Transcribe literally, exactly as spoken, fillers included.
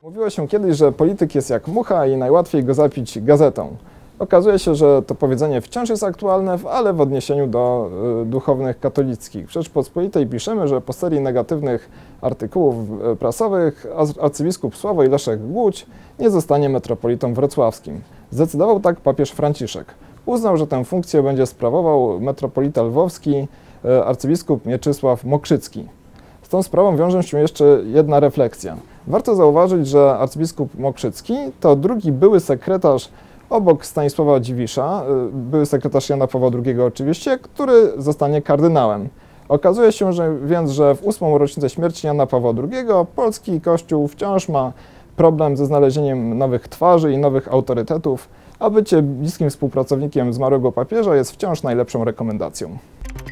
Mówiło się kiedyś, że polityk jest jak mucha i najłatwiej go zapić gazetą. Okazuje się, że to powiedzenie wciąż jest aktualne, ale w odniesieniu do y, duchownych katolickich. W Rzeczpospolitej piszemy, że po serii negatywnych artykułów y, prasowych arcybiskup Sławoj Leszek Głódź nie zostanie metropolitą wrocławskim. Zdecydował tak papież Franciszek. Uznał, że tę funkcję będzie sprawował metropolita lwowski y, arcybiskup Mieczysław Mokrzycki. Z tą sprawą wiąże się jeszcze jedna refleksja. Warto zauważyć, że arcybiskup Mokrzycki to drugi były sekretarz obok Stanisława Dziwisza, były sekretarz Jana Pawła drugiego oczywiście, który zostanie kardynałem. Okazuje się, że więc, że w ósmą rocznicę śmierci Jana Pawła drugiego polski Kościół wciąż ma problem ze znalezieniem nowych twarzy i nowych autorytetów, a bycie bliskim współpracownikiem zmarłego papieża jest wciąż najlepszą rekomendacją.